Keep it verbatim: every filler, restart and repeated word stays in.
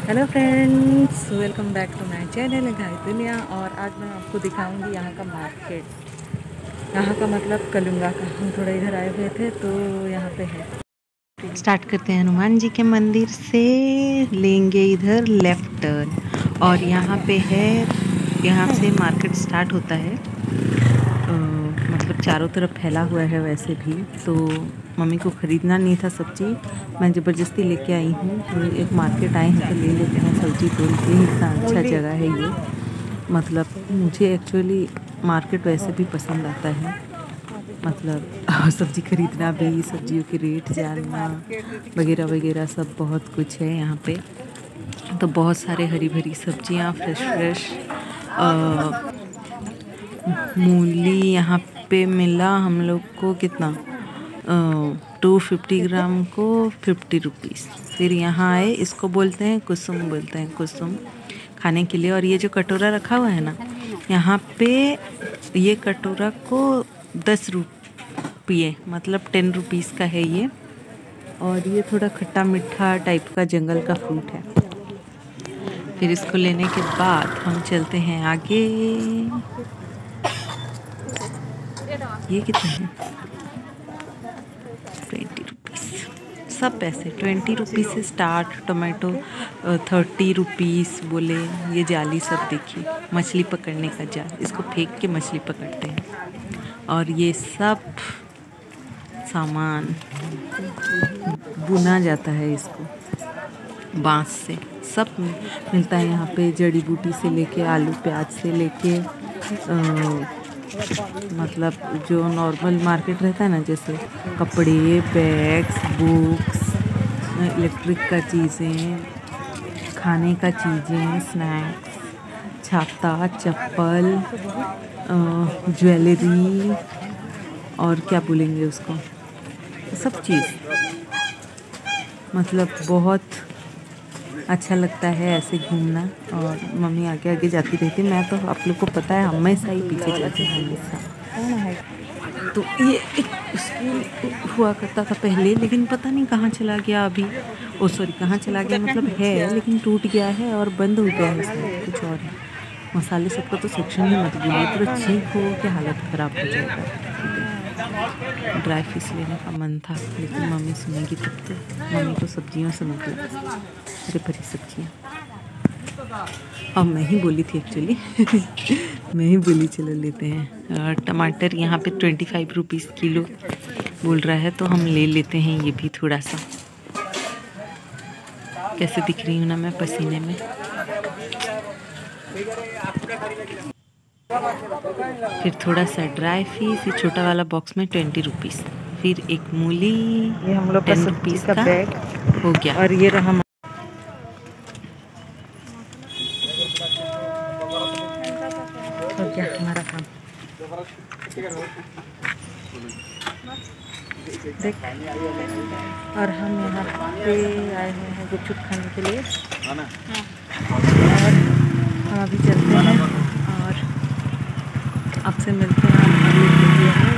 Hello friends, welcome back to my channel guys दुनिया। और आज मैं आपको दिखाऊंगी यहाँ का मार्केट। यहाँ का मतलब कलुंगा का। हम थोड़ा इधर आए हुए थे तो यहाँ पे है। स्टार्ट करते हैं हनुमान जी के मंदिर से, लेंगे इधर लेफ्ट टर्न और यहाँ पे है, यहाँ से मार्केट स्टार्ट होता है। आ, मतलब चारों तरफ फैला हुआ है। वैसे भी तो मम्मी को ख़रीदना नहीं था सब्जी, मैं ज़बरदस्ती लेके आई हूँ। तो एक मार्केट आए हैं तो ले लेते हैं सब्जी तोड़ के। इतना अच्छा जगह है ये। मतलब मुझे एक्चुअली मार्केट वैसे भी पसंद आता है। मतलब सब्जी खरीदना भी, सब्जियों के रेट जानना वगैरह वगैरह सब बहुत कुछ है यहाँ पे। तो बहुत सारे हरी भरी सब्जियाँ फ्रेश फ्रेश। मूली यहाँ पे मिला हम लोग को कितना, टू फिफ्टी ग्राम को फिफ्टी रुपीज़। फिर यहाँ आए, इसको बोलते हैं कुसुम, बोलते हैं कुसुम खाने के लिए। और ये जो कटोरा रखा हुआ है ना, यहाँ पे ये कटोरा को दस रुपये मतलब टेन रुपीज़ का है ये। और ये थोड़ा खट्टा मीठा टाइप का जंगल का फ्रूट है। फिर इसको लेने के बाद हम चलते हैं आगे। ये कितने हैं? ट्वेंटी रुपीज़ सब पैसे। ट्वेंटी रुपीज़ से स्टार्ट। टोमेटो थर्टी रुपीज़ बोले। ये जाली सब देखिए, मछली पकड़ने का जाल, इसको फेंक के मछली पकड़ते हैं। और ये सब सामान बुना जाता है इसको बांस से। सब मिलता है यहाँ पे, जड़ी बूटी से लेके आलू प्याज से लेके मतलब जो नॉर्मल मार्केट रहता है ना, जैसे कपड़े, बैग्स, बुक्स, इलेक्ट्रिक का चीज़ें, खाने का चीज़ें, स्नैक्स, छाता, चप्पल, ज्वेलरी और क्या बोलेंगे उसको, सब चीज़। मतलब बहुत अच्छा लगता है ऐसे घूमना। और मम्मी आगे आगे जाती रहती, मैं तो आप लोग को पता है हमेशा ही पीछे जाती हूँ हमेशा। तो ये एक स्कूल हुआ करता था पहले, लेकिन पता नहीं कहाँ चला गया अभी। ओ सॉरी, कहाँ चला गया मतलब है, लेकिन टूट गया है और बंद हो गया है इसमें। कुछ और है। मसाले सबका तो सेक्शन ही मत बोलिए, पूरा चीख हो के हालत ख़राब हो जाएगा। ड्राई फिश लेने का मन था, लेकिन मम्मी सुनेगी तब तो। मम्मी को सब्जियों से मतलब, हरी भरी सब्जियाँ। अब मैं ही बोली थी एक्चुअली मैं ही बोली चलो लेते हैं। टमाटर यहाँ पे ट्वेंटी फाइव रुपीज़ किलो बोल रहा है, तो हम ले लेते हैं ये भी थोड़ा सा। कैसे दिख रही हूँ ना मैं पसीने में। फिर थोड़ा सा ड्राई फिश, ये छोटा वाला बॉक्स में ट्वेंटी रुपीज़। फिर एक मूली, ये हम लोग टेन रुपीज़ का बैग हो गया। और ये रहा हो गया हमारा काम। देख, और हम यहाँ पे आए हुए हैं गुपचुप खाने के लिए। और हम अभी चलते हैं और आपसे मिलते हैं अगली वीडियो में।